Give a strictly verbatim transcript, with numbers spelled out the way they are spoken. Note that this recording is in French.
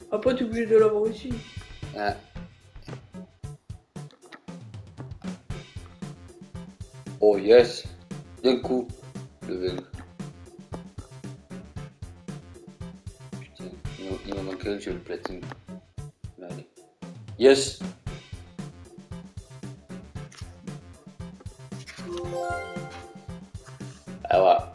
Après, t'es obligé de l'avoir ici. Ah. Oh yes. D'un coup. Level. Putain. Il m'en- il m'en manque un, je le platine. Allez. Yes. Ah ouais.